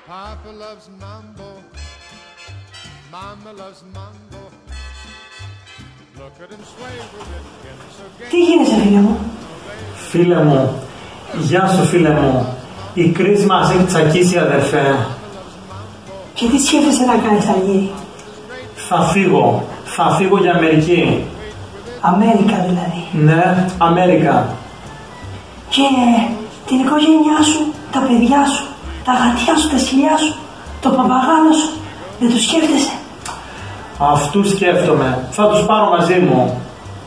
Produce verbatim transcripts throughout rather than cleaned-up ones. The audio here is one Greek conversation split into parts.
Papa loves mambo, Mama loves mambo. Look at him sway with it, so gay. Τι γίνεσαι, φίλε μου? Φίλε μου, γεια σου φίλε μου. Η κρίση μας έχει τσακίσει, αδερφέ. Και τι σκέφτεσαι να κάνεις, Αργύρη? Θα φύγω, θα φύγω για Αμερική. Αμέρικα δηλαδή. Ναι, Αμέρικα. Και την οικογένειά σου, τα παιδιά σου, τα γατιά σου, τα σκυλιά σου, το παπαγάλο σου, δεν τους σκέφτεσαι? Αυτούς σκέφτομαι, θα τους πάρω μαζί μου.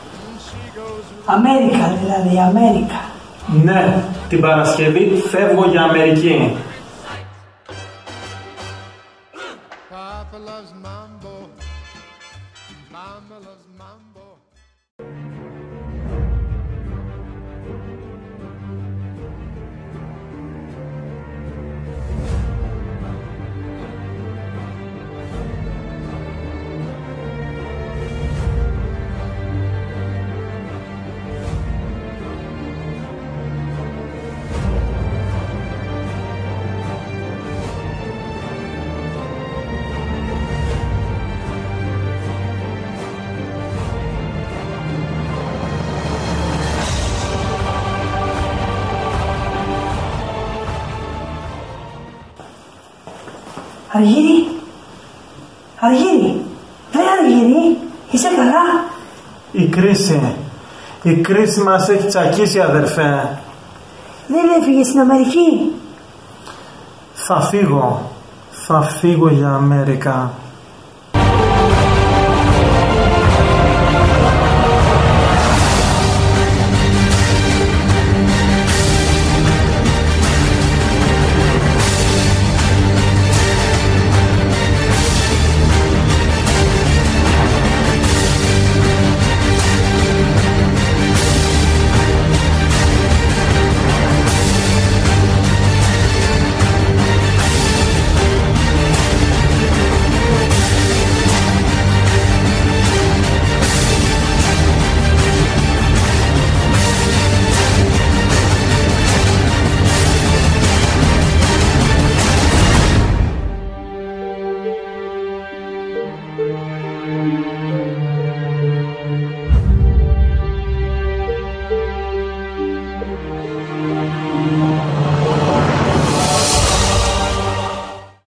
Αμέρικα δηλαδή, Αμέρικα. Ναι, την Παρασκευή φεύγω για Αμερική. Papa loves mambo, Mama loves mambo. Αργύρη, Αργύρη, βρε Αργύρη, είσαι καλά? Η κρίση, η κρίση μας έχει τσακίσει, αδερφέ. Δεν έφυγες στην Αμερική? Θα φύγω, θα φύγω για Αμέρικα.